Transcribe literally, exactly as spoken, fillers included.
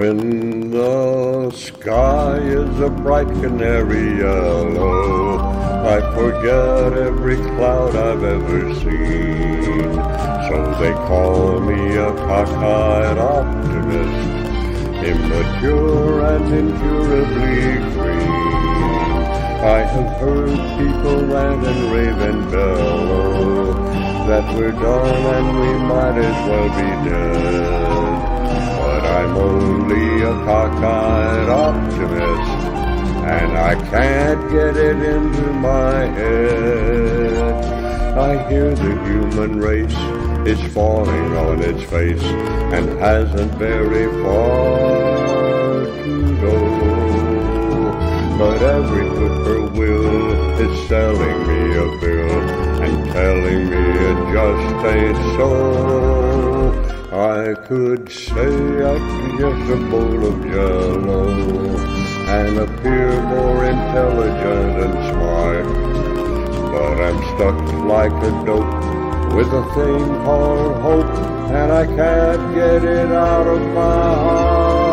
When the sky is a bright canary yellow, I forget every cloud I've ever seen. So they call me a cockeyed optimist, immature and incurably green. I have heard people rant and rave and bellow that we're done and we might as well be dead. But I'm only a cockeyed optimist, and I can't get it into my head. I hear the human race is falling on its face and hasn't very far to go. But every whippoorwill is selling me a bill and telling me it just ain't so. I could say I'm just a bowl of jello and appear more intelligent and smart, but I'm stuck like a dope with a thing called hope, and I can't get it out of my heart.